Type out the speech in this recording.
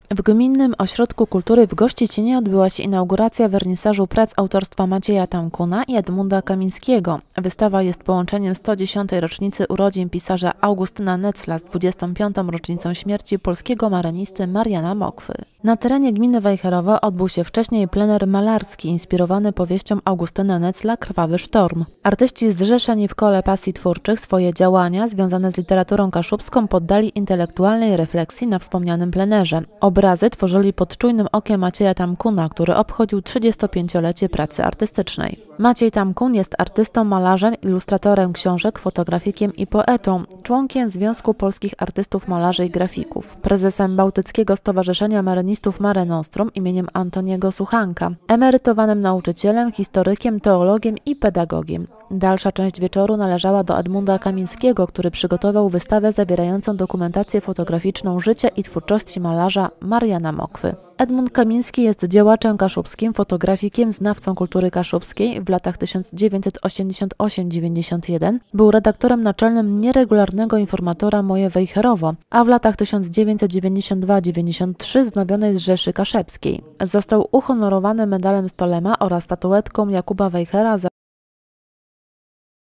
W Gminnym Ośrodku Kultury w Gościecinie odbyła się inauguracja wernisażu prac autorstwa Macieja Tamkuna i Edmunda Kamińskiego. Wystawa jest połączeniem 110. rocznicy urodzin pisarza Augustyna Netzla z 25. rocznicą śmierci polskiego marynisty Mariana Mokwy. Na terenie gminy Wejherowo odbył się wcześniej plener malarski inspirowany powieścią Augustyna Netzla „Krwawy sztorm”. Artyści zrzeszeni w kole pasji twórczych swoje działania związane z literaturą kaszubską poddali intelektualnej refleksji na wspomnianym plenerze. Obrazy tworzyli pod czujnym okiem Macieja Tamkuna, który obchodził 35-lecie pracy artystycznej. Maciej Tamkun jest artystą, malarzem, ilustratorem książek, fotografikiem i poetą, członkiem Związku Polskich Artystów Malarzy i Grafików, prezesem Bałtyckiego Stowarzyszenia Marynistów Mare Nostrum imieniem Antoniego Suchanka, emerytowanym nauczycielem, historykiem, teologiem i pedagogiem. Dalsza część wieczoru należała do Edmunda Kamińskiego, który przygotował wystawę zawierającą dokumentację fotograficzną życia i twórczości malarza Mariana Mokwy. Edmund Kamiński jest działaczem kaszubskim, fotografikiem, znawcą kultury kaszubskiej. W latach 1988–91 był redaktorem naczelnym nieregularnego informatora Moje Wejherowo, a w latach 1992–93 znowionej z Rzeszy Kaszebskiej. Został uhonorowany medalem Stolema oraz statuetką Jakuba Wejhera za